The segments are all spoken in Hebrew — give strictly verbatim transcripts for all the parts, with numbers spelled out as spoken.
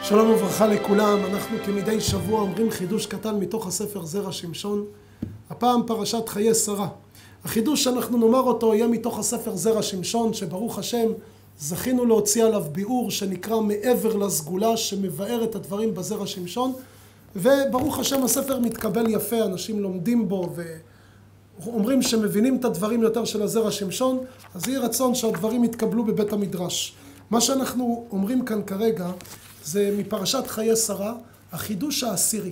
שלום וברכה לכולם, אנחנו כמדי שבוע אומרים חידוש קטן מתוך הספר זרע שמשון. הפעם פרשת חיי שרה. החידוש שאנחנו נאמר אותו יהיה מתוך הספר זרע שמשון, שברוך השם זכינו להוציא עליו ביאור שנקרא מעבר לסגולה, שמבאר את הדברים בזרע שמשון. וברוך השם הספר מתקבל יפה, אנשים לומדים בו ואומרים שמבינים את הדברים יותר של הזרע שמשון, אז יהיה רצון שהדברים יתקבלו בבית המדרש. מה שאנחנו אומרים כאן כרגע זה מפרשת חיי שרה, החידוש העשירי.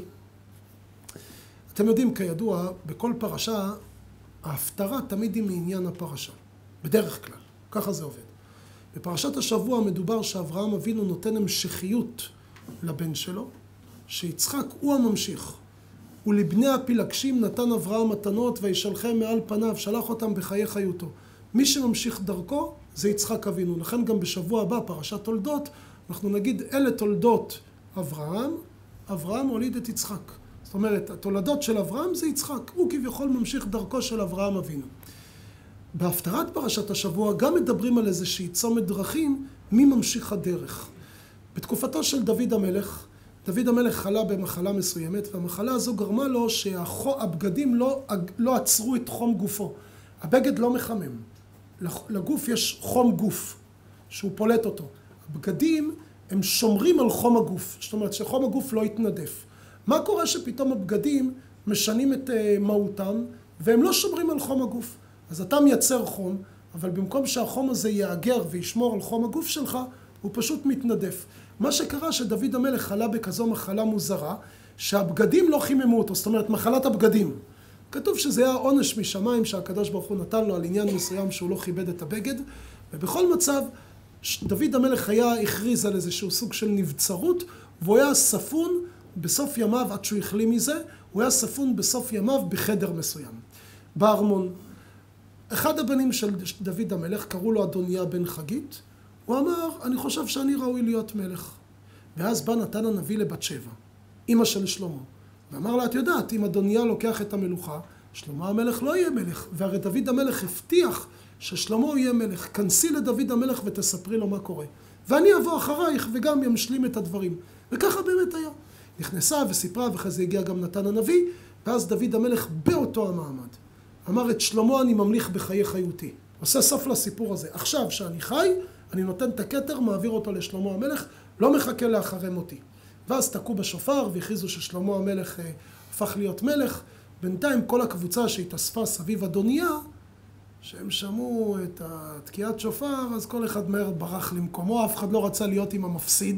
אתם יודעים, כידוע, בכל פרשה, ההפטרה תמיד היא מעניין הפרשה. בדרך כלל, ככה זה עובד. בפרשת השבוע מדובר שאברהם אבינו נותן המשכיות לבן שלו, שיצחק הוא הממשיך. ולבני הפילגשים נתן אברהם מתנות וישלחם מעל פניו, שלח אותם בחיי חיותו. מי שממשיך דרכו זה יצחק אבינו. לכן גם בשבוע הבא, פרשת תולדות, אנחנו נגיד, אלה תולדות אברהם, אברהם הוליד את יצחק. זאת אומרת, התולדות של אברהם זה יצחק, הוא כביכול ממשיך דרכו של אברהם אבינו. בהפטרת פרשת השבוע גם מדברים על איזושהי צומת דרכים, מי ממשיך הדרך. בתקופתו של דוד המלך, דוד המלך חלה במחלה מסוימת, והמחלה הזו גרמה לו שהבגדים לא, לא עצרו את חום גופו. הבגד לא מחמם. לגוף יש חום גוף, שהוא פולט אותו. הבגדים הם שומרים על חום הגוף, זאת אומרת שחום הגוף לא יתנדף. מה קורה שפתאום הבגדים משנים את מהותם והם לא שומרים על חום הגוף? אז אתה מייצר חום, אבל במקום שהחום הזה יאגר וישמור על חום הגוף שלך, הוא פשוט מתנדף. מה שקרה שדוד המלך חלה בכזו מחלה מוזרה, שהבגדים לא חיממו אותו, זאת אומרת מחלת הבגדים. כתוב שזה היה עונש משמיים שהקדוש ברוך הוא נתן לו על עניין מסוים שהוא לא כיבד את הבגד, ובכל מצב דוד המלך היה הכריז על איזשהו סוג של נבצרות, והוא היה ספון בסוף ימיו, עד שהוא החלים מזה, הוא היה ספון בסוף ימיו בחדר מסוים, בארמון. אחד הבנים של דוד המלך, קראו לו אדוניה בן חגית, הוא אמר, אני חושב שאני ראוי להיות מלך. ואז בא נתן הנביא לבת שבע, אמא של שלמה, ואמר לה, את יודעת, אם אדוניה לוקח את המלוכה, שלמה המלך לא יהיה מלך, והרי דוד המלך הבטיח ששלמה יהיה מלך. כנסי לדוד המלך ותספרי לו מה קורה. ואני אבוא אחרייך וגם ימשלים את הדברים. וככה באמת היה. נכנסה וסיפרה, ואחרי זה הגיע גם נתן הנביא, ואז דוד המלך באותו המעמד. אמר, את שלמה אני ממליך בחיי חיותי. עושה סוף לסיפור הזה. עכשיו שאני חי, אני נותן את הכתר, מעביר אותו לשלמה המלך, לא מחכה לאחרי מותי. ואז תקעו בשופר והכריזו ששלמה המלך אה, הפך להיות מלך. בינתיים כל הקבוצה שהתאספה סביב אדוניה, שהם שמעו את התקיעת שופר, אז כל אחד מהר ברח למקומו, אף אחד לא רצה להיות עם המפסיד,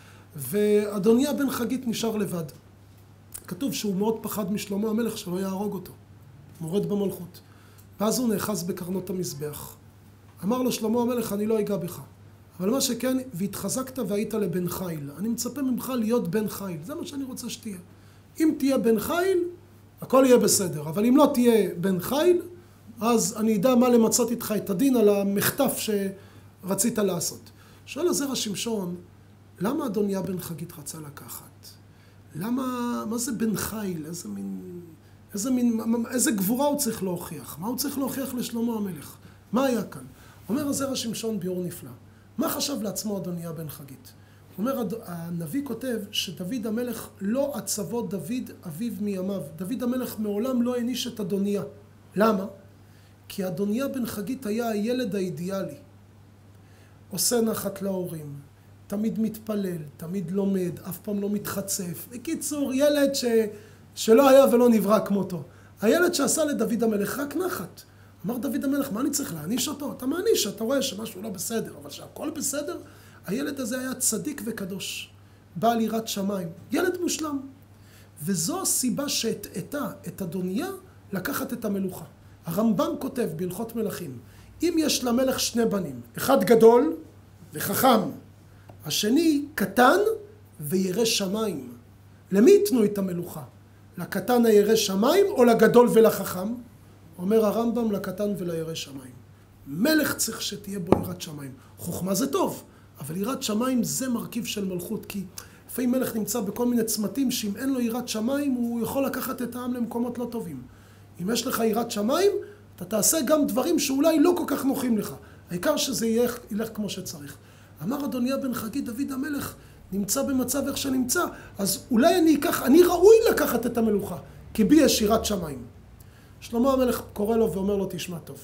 ואדוניה בן חגית נשאר לבד. כתוב שהוא מאוד פחד משלמה המלך שלא יהרוג אותו, מורד במלכות. ואז הוא נאחז בקרנות המזבח. אמר לו שלמה המלך, אני לא אגע בך. אבל מה שכן, והתחזקת והיית לבן חיל. אני מצפה ממך להיות בן חיל, זה מה שאני רוצה שתהיה. אם תהיה בן חיל, הכל יהיה בסדר, אבל אם לא תהיה בן חיל, אז אני אדע מה למצות איתך את הדין על המחטף שרצית לעשות. שואל הזרע שמשון, למה אדוניה בן חגית רצה לקחת? למה, מה זה בן חיל? איזה מין, איזה מין, איזה גבורה הוא צריך להוכיח? מה הוא צריך להוכיח לשלמה המלך? מה היה כאן? אומר הזרע שמשון ביאור נפלא. מה חשב לעצמו אדוניה בן חגית? אומר, הנביא כותב שדוד המלך לא עצבו דוד אביו מימיו. דוד המלך מעולם לא העניש את אדוניה. למה? כי אדוניה בן חגית היה הילד האידיאלי. עושה נחת להורים, תמיד מתפלל, תמיד לומד, אף פעם לא מתחצף. בקיצור, ילד ש... שלא היה ולא נברא כמותו. הילד שעשה לדוד המלך רק נחת. אמר דוד המלך, מה אני צריך להעניש אותו? אתה מעניש, אתה רואה שמשהו לא בסדר, אבל שהכל בסדר. הילד הזה היה צדיק וקדוש, בעל יראת שמיים, ילד מושלם. וזו הסיבה שהטעתה את אדוניה לקחת את המלוכה. הרמב"ם כותב בהלכות מלכים, אם יש למלך שני בנים, אחד גדול וחכם, השני קטן וירא שמיים, למי יתנו את המלוכה? לקטן הירא שמיים או לגדול ולחכם? אומר הרמב"ם, לקטן ולירא שמיים. מלך צריך שתהיה בו יראת שמיים. חוכמה זה טוב, אבל יראת שמיים זה מרכיב של מלכות, כי לפעמים מלך נמצא בכל מיני צמתים שאם אין לו יראת שמיים הוא יכול לקחת את העם למקומות לא טובים. אם יש לך יראת שמיים, אתה תעשה גם דברים שאולי לא כל כך נוחים לך. העיקר שזה ילך, ילך כמו שצריך. אמר אדוניה בן חגית, דוד המלך נמצא במצב איך שנמצא, אז אולי אני אקח, אני ראוי לקחת את המלוכה, כי בי יש יראת שמיים. שלמה המלך קורא לו ואומר לו, תשמע טוב.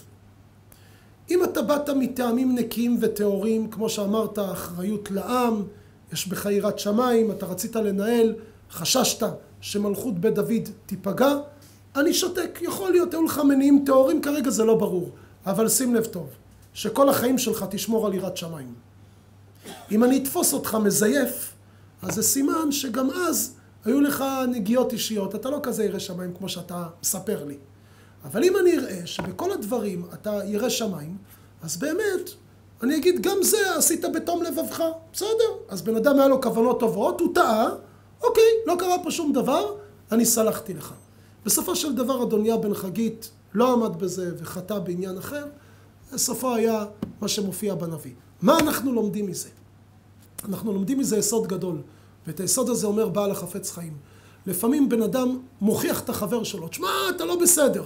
אם אתה באת מטעמים נקיים וטהורים, כמו שאמרת, אחריות לעם, יש בך יראת שמיים, אתה רצית לנהל, חששת שמלכות בית דוד תיפגע, אני שותק, יכול להיות, היו לך מניעים טהורים, כרגע זה לא ברור, אבל שים לב טוב, שכל החיים שלך תשמור על יראת שמיים. אם אני אתפוס אותך מזייף, אז זה סימן שגם אז היו לך נגיעות אישיות, אתה לא כזה ירא שמיים כמו שאתה מספר לי. אבל אם אני אראה שבכל הדברים אתה ירא שמיים, אז באמת, אני אגיד, גם זה עשית בתום לבבך, בסדר. אז בן אדם היה לו כוונות טובות, הוא טעה, אוקיי, לא קרה פה שום דבר, אני סלחתי לך. בסופו של דבר אדוניה בן חגית לא עמד בזה וחטא בעניין אחר, בסופו היה מה שמופיע בנביא. מה אנחנו לומדים מזה? אנחנו לומדים מזה יסוד גדול, ואת היסוד הזה אומר בעל החפץ חיים. לפעמים בן אדם מוכיח את החבר שלו, תשמע, אתה לא בסדר.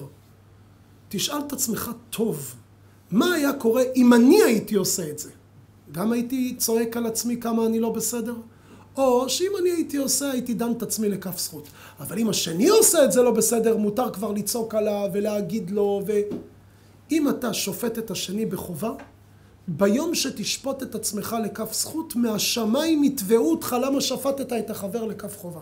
תשאל את עצמך טוב, מה היה קורה אם אני הייתי עושה את זה? גם הייתי צועק על עצמי כמה אני לא בסדר? או שאם אני הייתי עושה, הייתי דן את עצמי לכף זכות. אבל אם השני עושה את זה לא בסדר, מותר כבר לצעוק עליו ולהגיד לו. ואם אתה שופט את השני בחובה, ביום שתשפוט את עצמך לכף זכות, מהשמיים יתבעו אותך למה שפטת את החבר לכף חובה.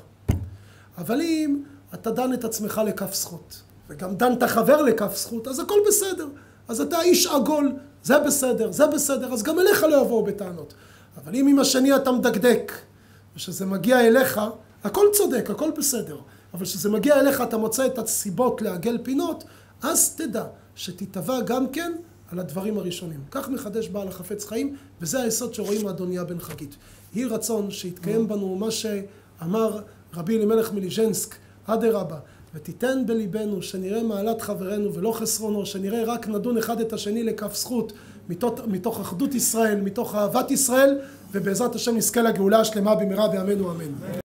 אבל אם אתה דן את עצמך לכף זכות, וגם דן את החבר לכף זכות, אז הכל בסדר. אז אתה איש עגול, זה בסדר, זה בסדר, אז גם אליך לא יבואו בטענות. אבל אם עם השני אתה מדקדק, ושזה מגיע אליך, הכל צודק, הכל בסדר. אבל כשזה מגיע אליך, אתה מוצא את הסיבות לעגל פינות, אז תדע שתתבע גם כן על הדברים הראשונים. כך מחדש בעל החפץ חיים, וזה היסוד שרואים מאדוניה בן חגית. יהי רצון שיתקיים בנו מה שאמר רבי אלימלך מליז'נסק, אדרבה, ותיתן בליבנו שנראה מעלת חברנו ולא חסרונו, שנראה רק נדון אחד את השני לכף זכות, מתוך, מתוך אחדות ישראל, מתוך אהבת ישראל, ובעזרת השם נזכה לגאולה השלמה במהרה בימינו אמן.